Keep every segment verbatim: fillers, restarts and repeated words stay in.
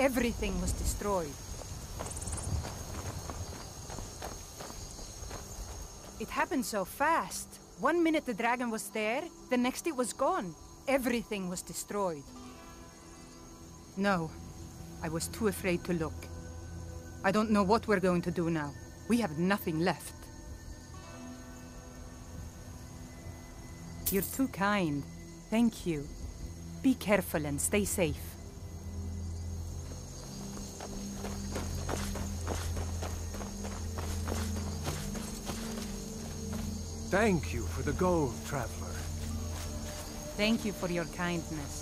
Everything was destroyed. It happened so fast. One minute the dragon was there, the next it was gone. Everything was destroyed. No, I was too afraid to look. I don't know what we're going to do now. We have nothing left. You're too kind. Thank you. Be careful and stay safe. Thank you for the gold, traveler. Thank you for your kindness.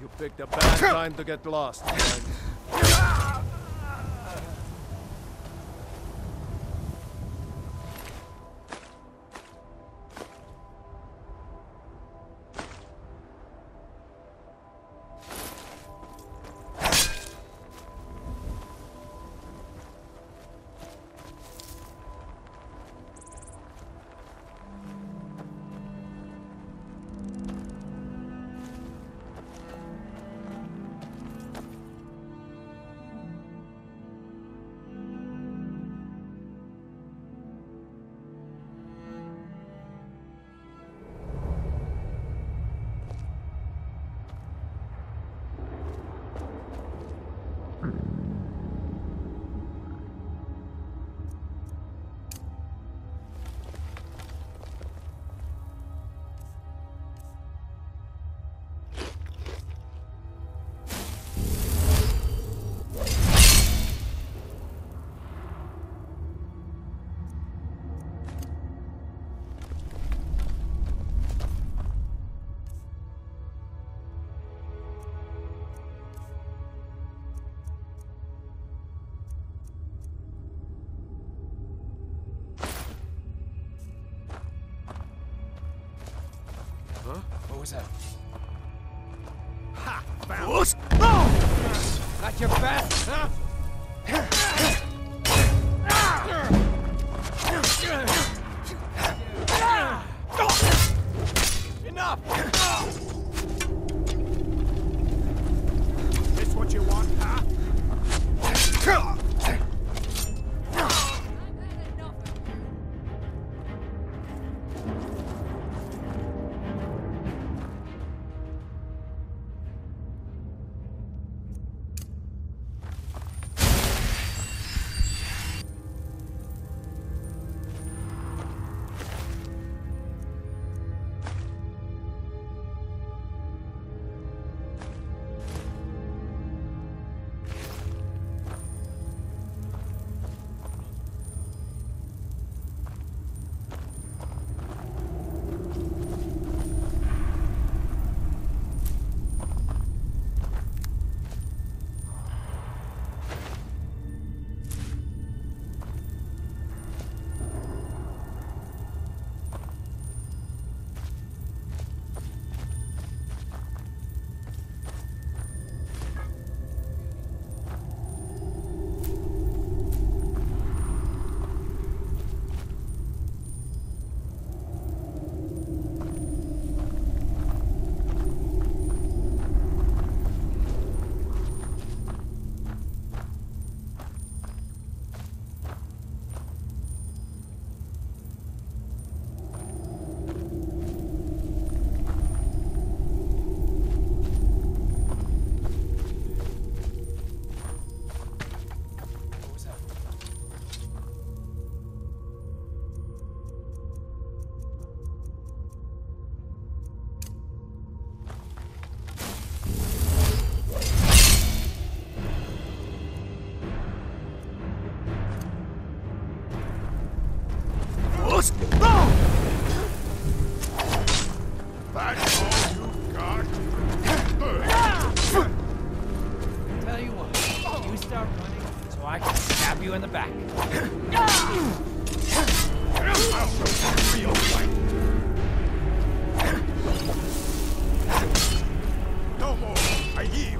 You picked a bad time to get lost, man. Huh? What was that? Ha! Found. Oh! Got your best, huh? Enough! This what you want, huh? That's all you got? Tell you what, you start running so I can stab you in the back. I'll show you real fight. No more. I yield.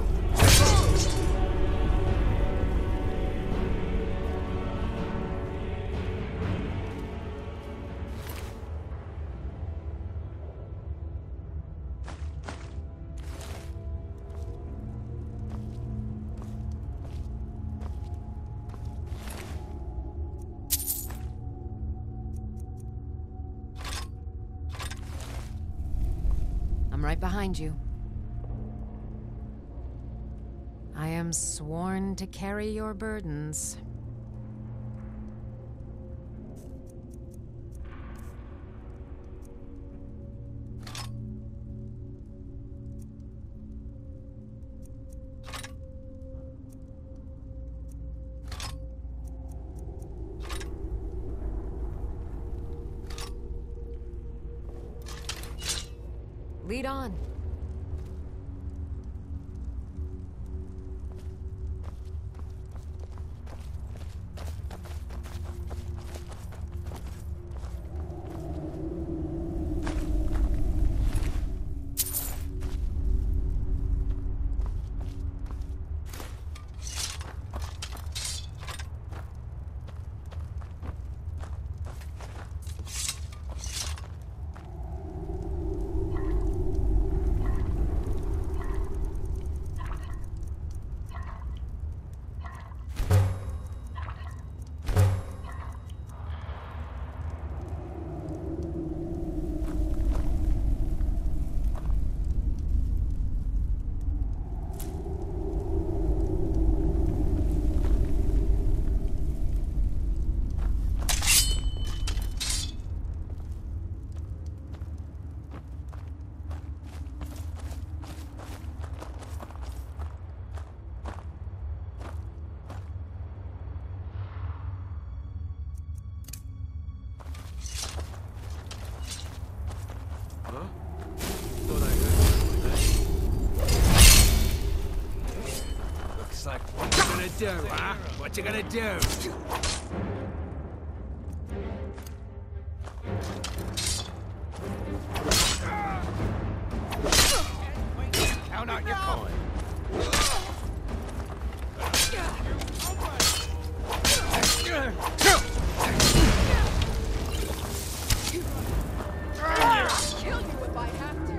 I'm right behind you. I am sworn to carry your burdens. Lead on. do, huh? What you gonna do? Count out your coin. Kill you if I have to.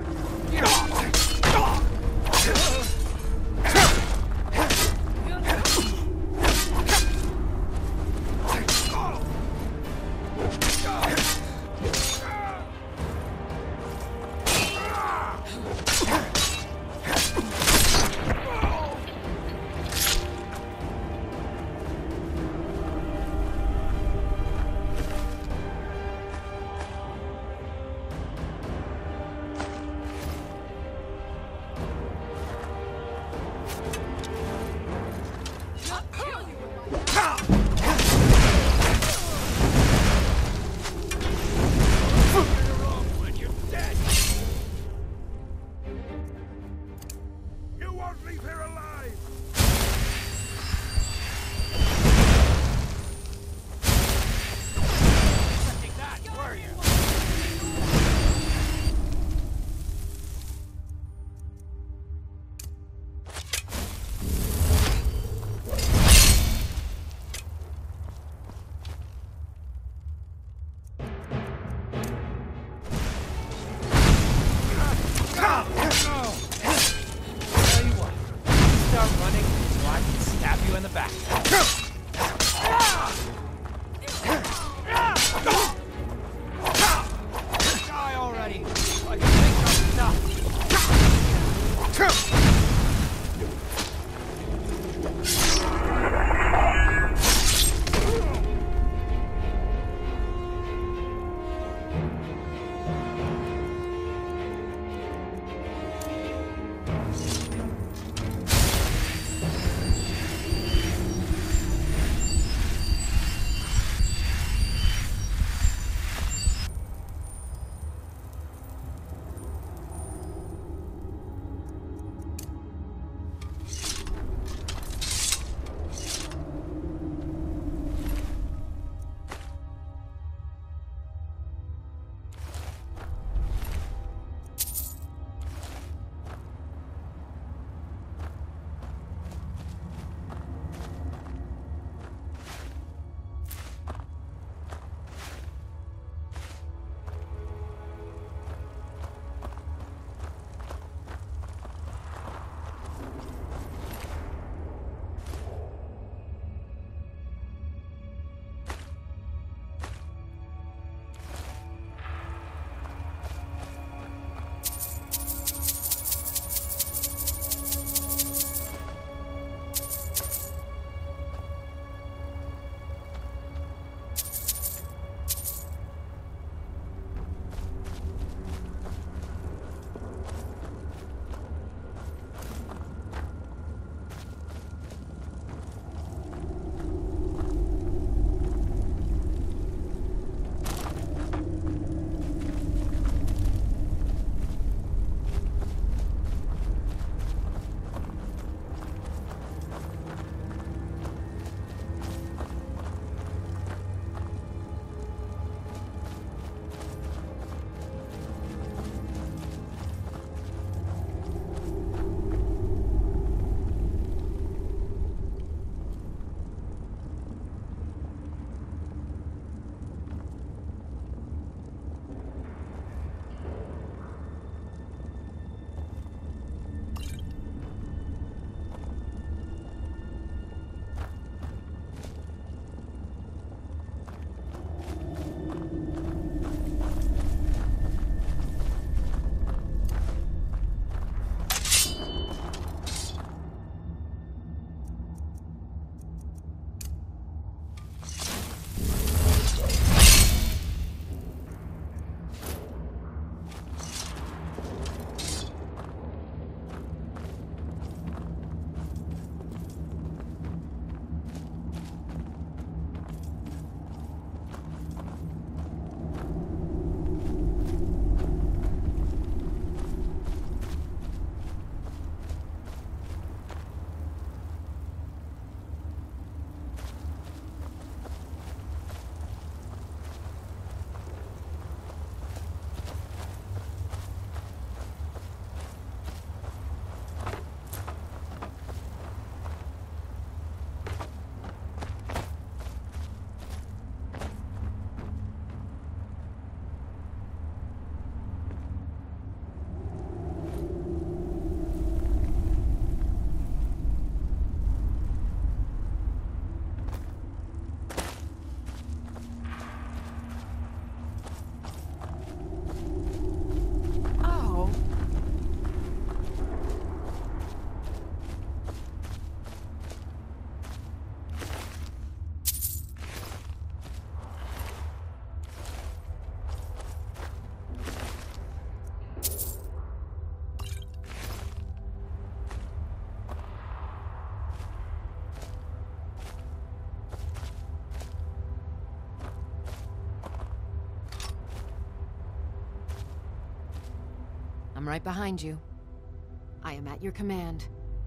I'm right behind you. I am at your command.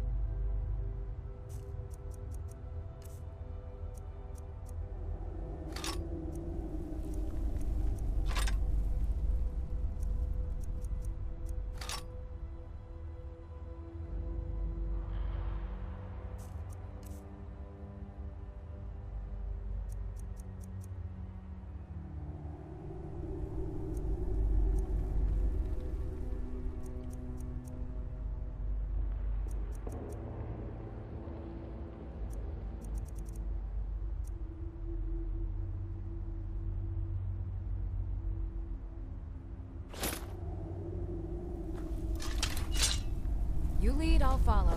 You lead, I'll follow.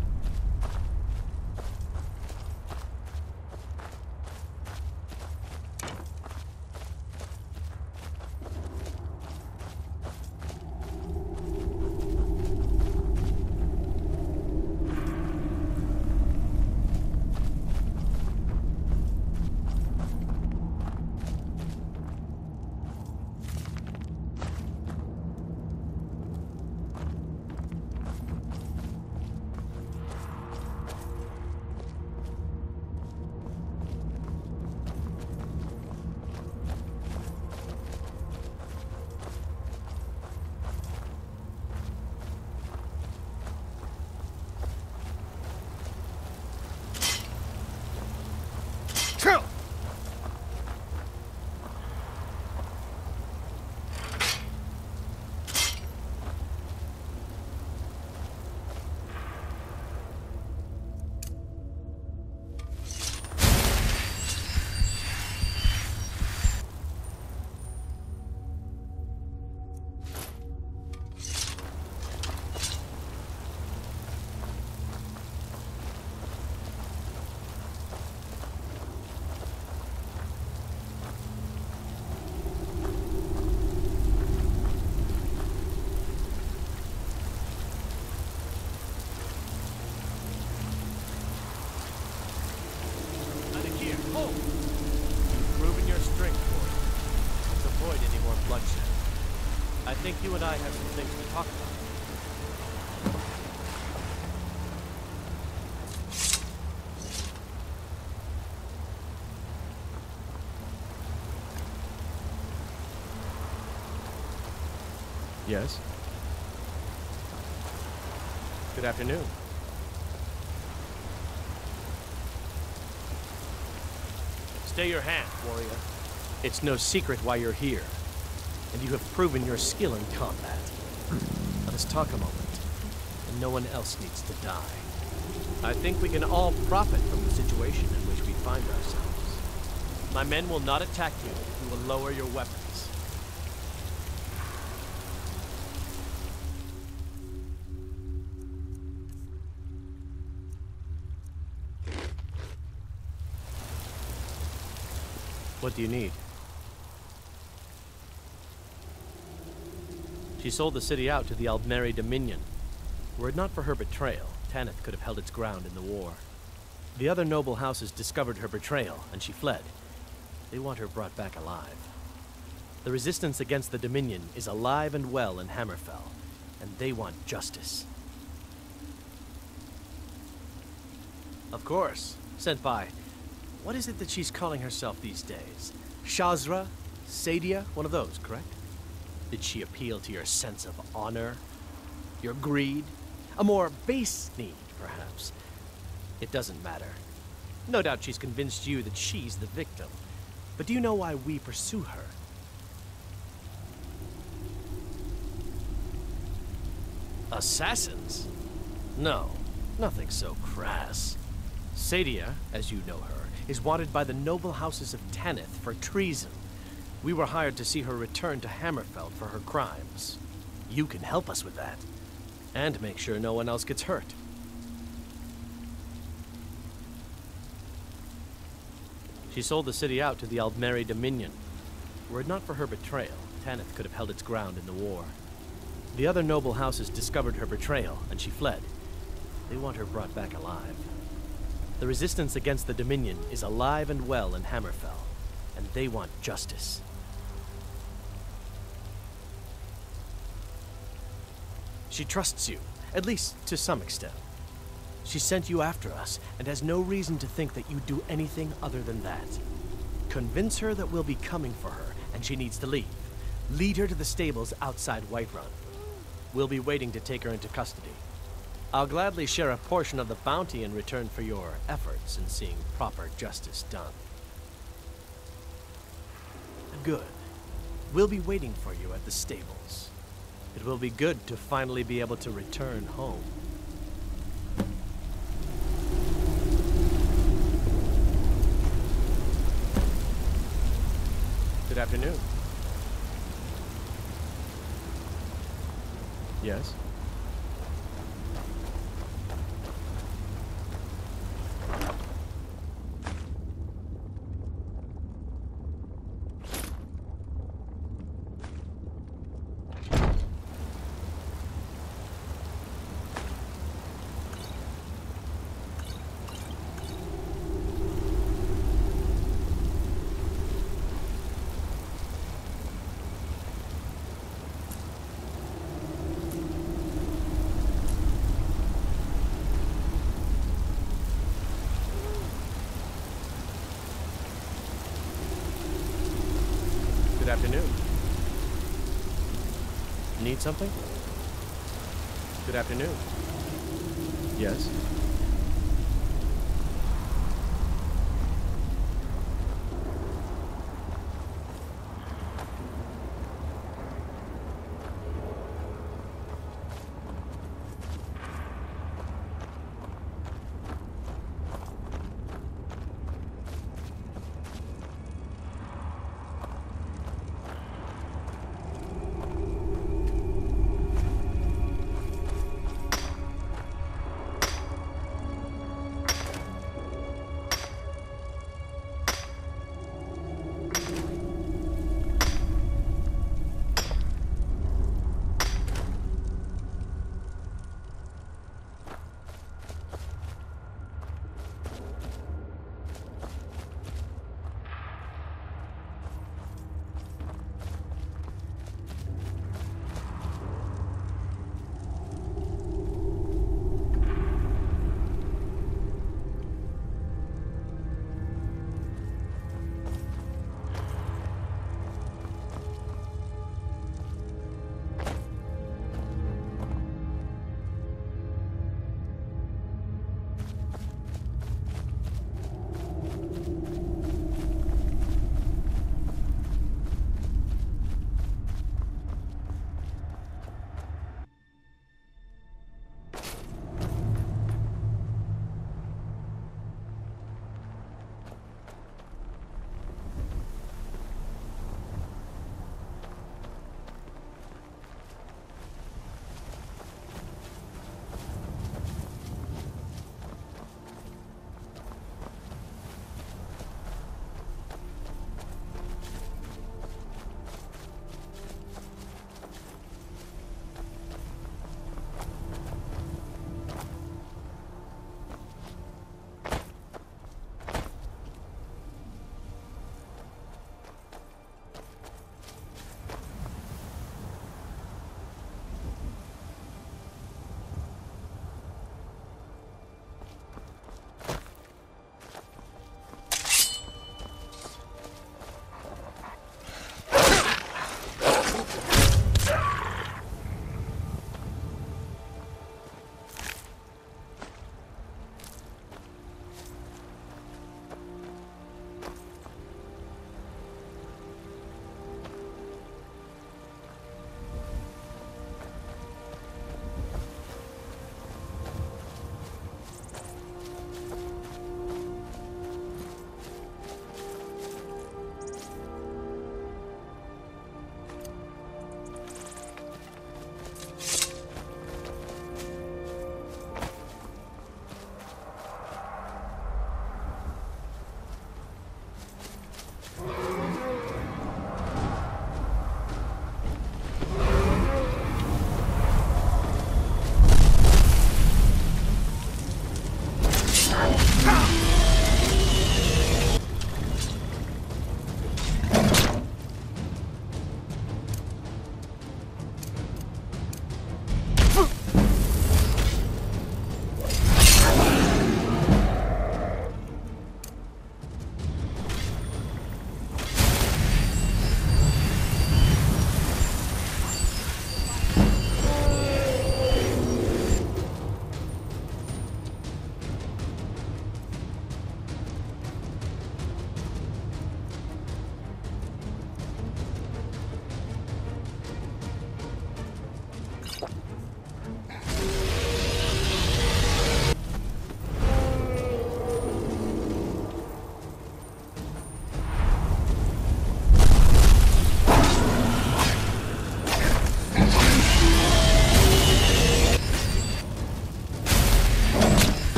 I think you and I have some things to talk about. Yes? Good afternoon. Stay your hand, warrior. It's no secret why you're here, and you have proven your skill in combat. Let us talk a moment, and no one else needs to die. I think we can all profit from the situation in which we find ourselves. My men will not attack you. You will lower your weapons. What do you need? She sold the city out to the Aldmeri Dominion. Were it not for her betrayal, Tanith could have held its ground in the war. The other noble houses discovered her betrayal, and she fled. They want her brought back alive. The resistance against the Dominion is alive and well in Hammerfell, and they want justice. Of course, Senpai. What is it that she's calling herself these days? Shazra? Sadia? One of those, correct? Did she appeal to your sense of honor? Your greed? A more base need, perhaps? It doesn't matter. No doubt she's convinced you that she's the victim. But do you know why we pursue her? Assassins? No, nothing so crass. Sadia, as you know her, is wanted by the noble houses of Tanith for treason. We were hired to see her return to Hammerfell for her crimes. You can help us with that, and make sure no one else gets hurt. She sold the city out to the Aldmeri Dominion. Were it not for her betrayal, Tanith could have held its ground in the war. The other noble houses discovered her betrayal, and she fled. They want her brought back alive. The resistance against the Dominion is alive and well in Hammerfell, and they want justice. She trusts you, at least to some extent. She sent you after us and has no reason to think that you do anything other than that. Convince her that we'll be coming for her and she needs to leave. Lead her to the stables outside Whiterun. We'll be waiting to take her into custody. I'll gladly share a portion of the bounty in return for your efforts in seeing proper justice done. Good. We'll be waiting for you at the stables. It will be good to finally be able to return home. Good afternoon. Yes? Good afternoon. Need something? Good afternoon. Yes?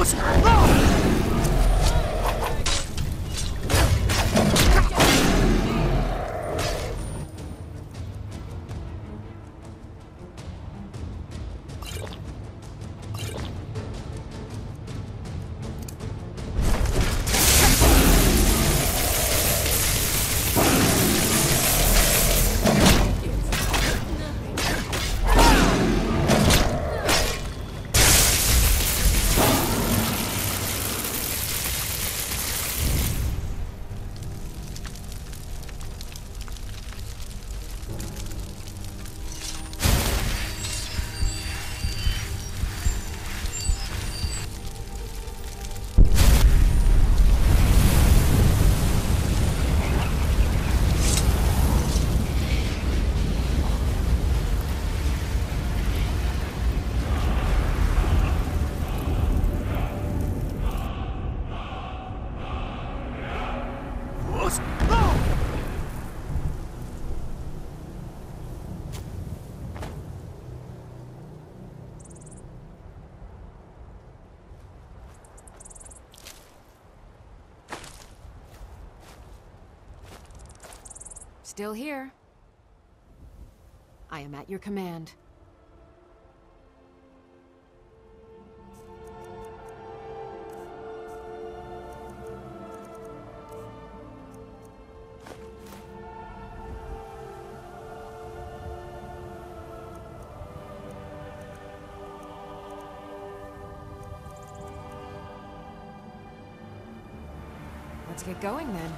Still here. I am at your command. Let's get going then.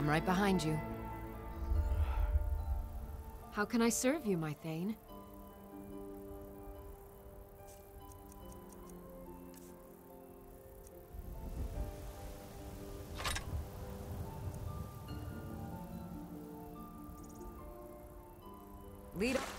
I'm right behind you. How can I serve you, my Thane? Lead on.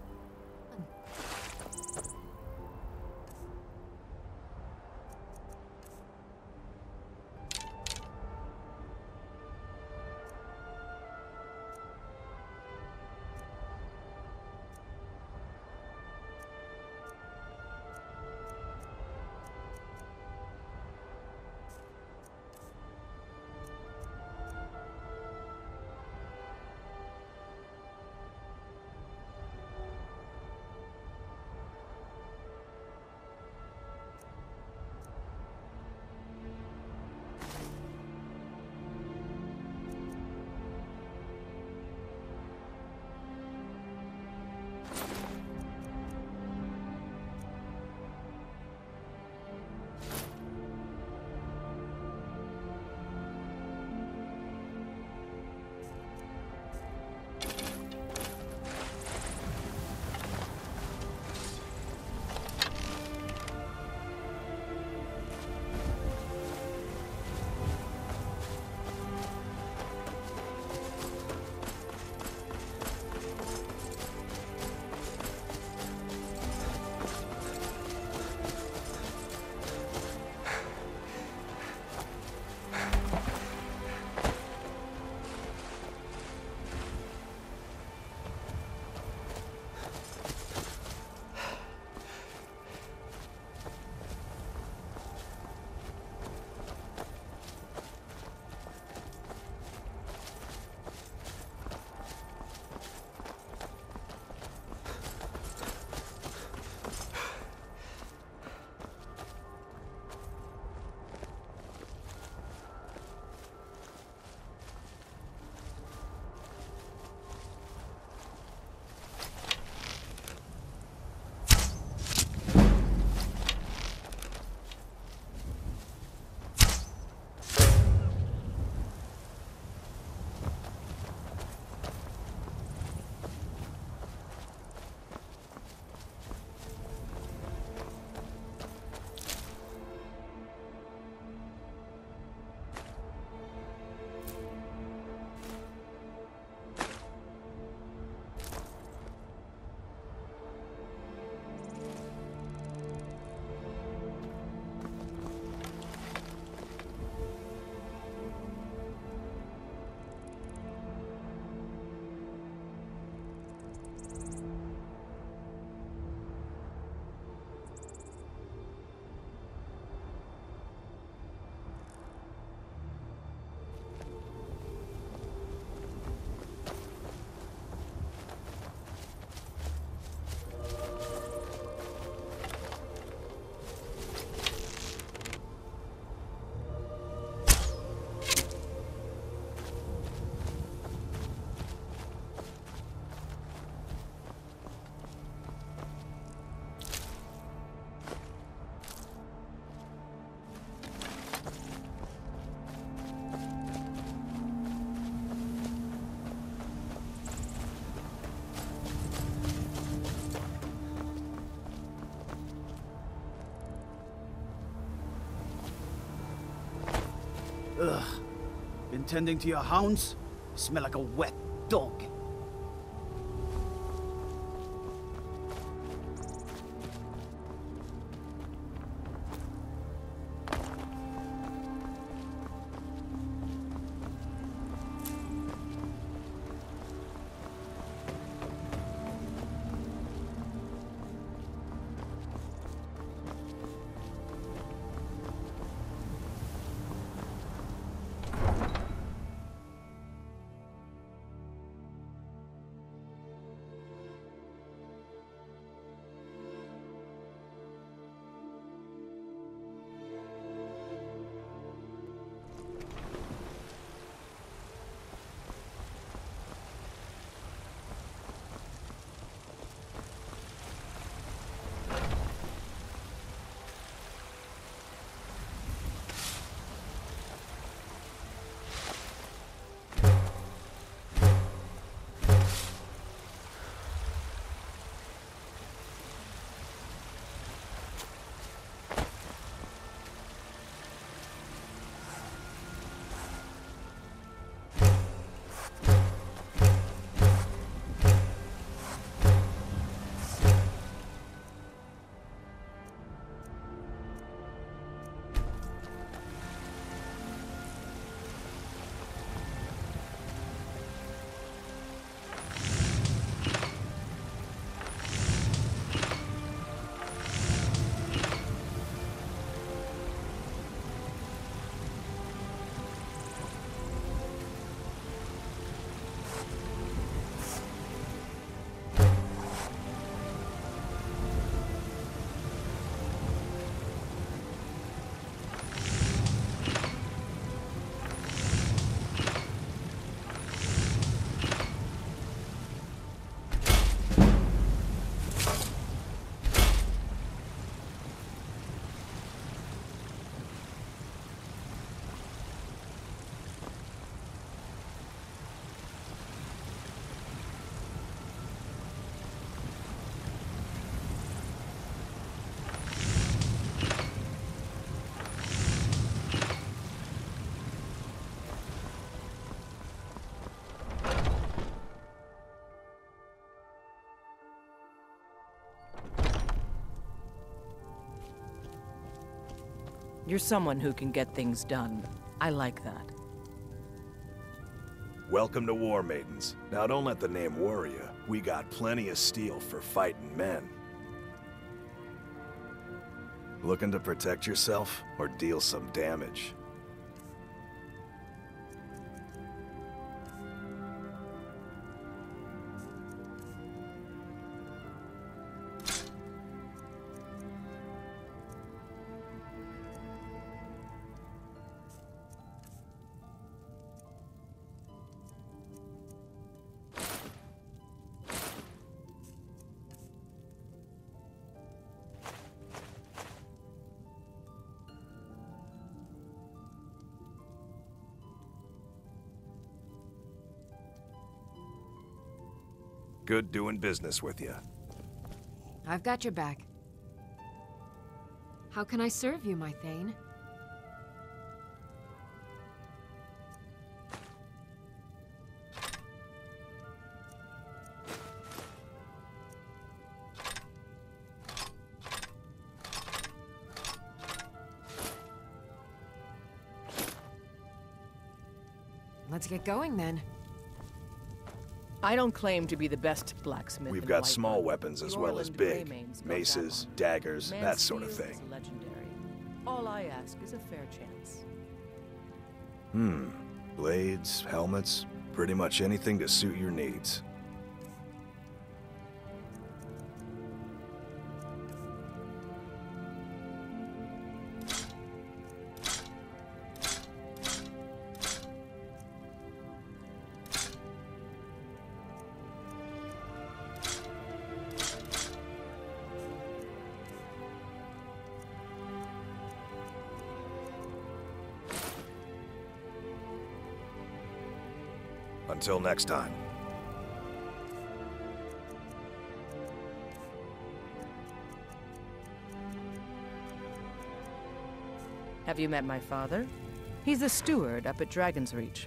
Ugh. Been tending to your hounds? Smell like a wet dog. You're someone who can get things done. I like that. Welcome to War Maidens. Now don't let the name worry you. We got plenty of steel for fighting men. Looking to protect yourself or deal some damage? Good doing business with you. I've got your back. How can I serve you, my Thane? Let's get going then. I don't claim to be the best blacksmith. We've in got Whiterun. small weapons as The well as Orland big. Greymanes go Maces, down. daggers, that sort of Mansfield thing. is legendary. All I ask is a fair chance. Hmm. Blades, helmets, pretty much anything to suit your needs. Until next time. Have you met my father? He's the steward up at Dragon's Reach.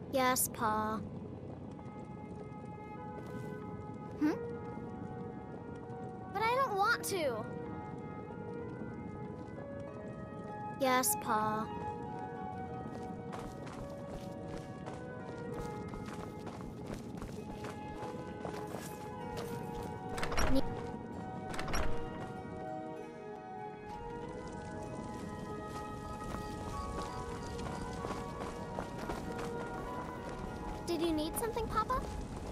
Yes, Pa. Hmm? But I don't want to. Yes, Pa. Did you need something, Papa?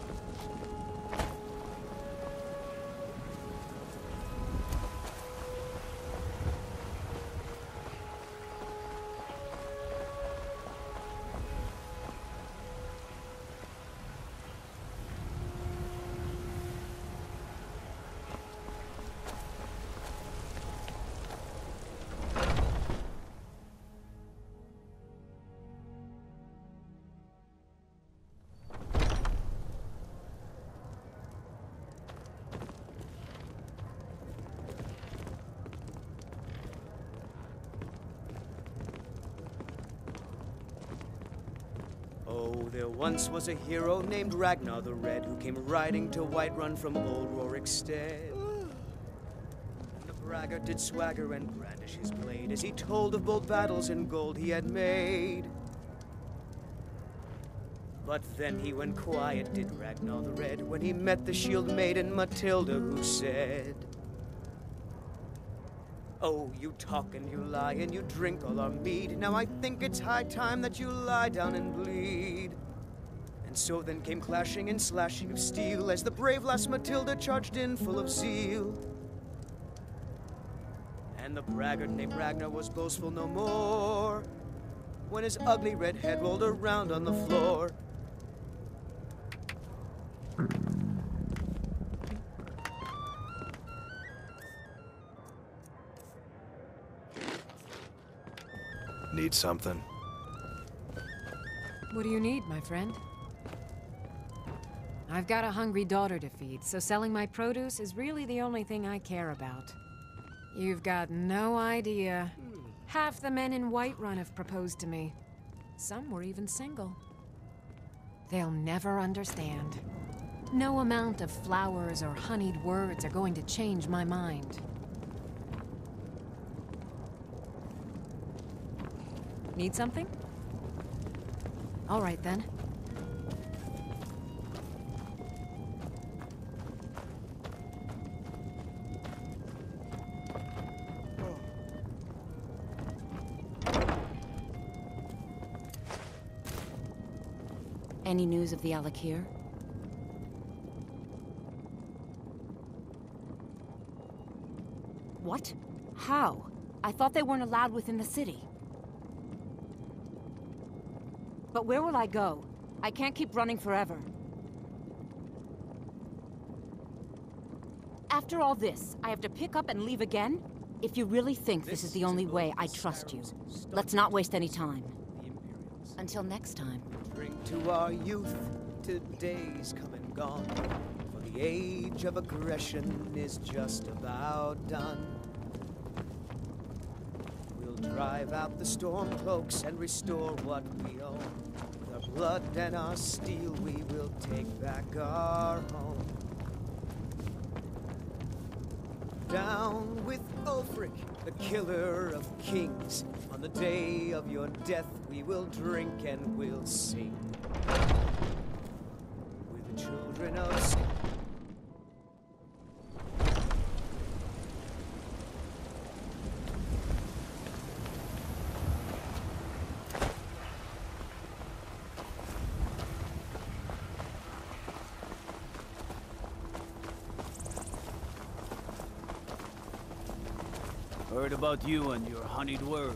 Oh, there once was a hero named Ragnar the Red who came riding to Whiterun from old Rorikstead. The braggart did swagger and brandish his blade as he told of bold battles and gold he had made. But then he went quiet, did Ragnar the Red, when he met the shield maiden Matilda, who said, "Oh, you talk and you lie and you drink all our mead. Now I think it's high time that you lie down and bleed." And so then came clashing and slashing of steel as the brave lass Matilda charged in full of zeal. And the braggart named Ragnar was boastful no more when his ugly red head rolled around on the floor. Need something? What do you need, my friend? I've got a hungry daughter to feed, so selling my produce is really the only thing I care about. You've got no idea. Half the men in Whiterun have proposed to me. Some were even single. They'll never understand. No amount of flowers or honeyed words are going to change my mind. Need something? All right, then. Any news of the Alakir? What? How? I thought they weren't allowed within the city. But where will I go? I can't keep running forever. After all this, I have to pick up and leave again? If you really think this, this is the only way, I trust you. Let's not waste any time. Until next time. Drink to our youth, today's come and gone. For the age of aggression is just about done. We'll drive out the storm cloaks and restore what we own. With our blood and our steel, we will take back our home. Down with Ulfric, the killer of kings. On the day of your death, we will drink and we'll sing. With the children of Sk- Heard about you and your honeyed words.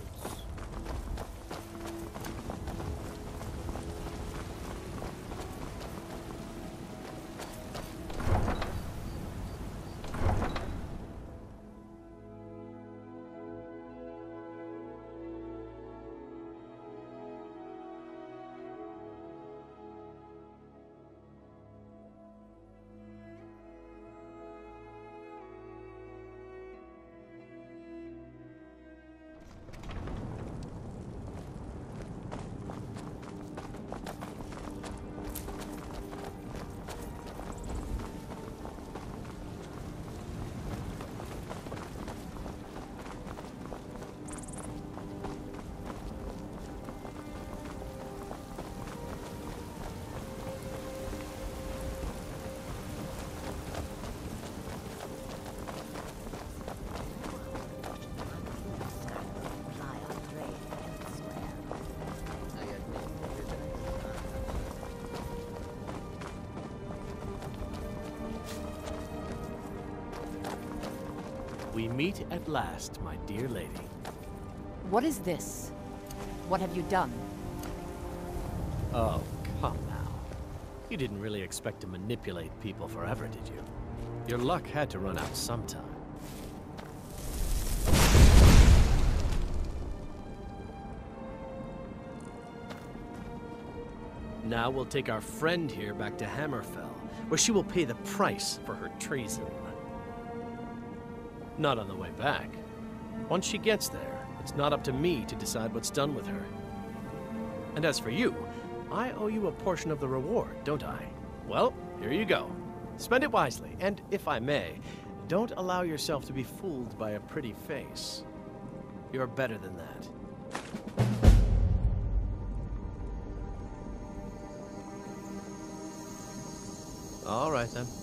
we meet at last, my dear lady. What is this? What have you done? Oh, come now. You didn't really expect to manipulate people forever, did you? Your luck had to run out sometime. Now we'll take our friend here back to Hammerfell, where she will pay the price for her treason. Not on the way back. Once she gets there, it's not up to me to decide what's done with her. And as for you, I owe you a portion of the reward, don't I? Well, here you go. Spend it wisely, and if I may, don't allow yourself to be fooled by a pretty face. You're better than that. All right, then.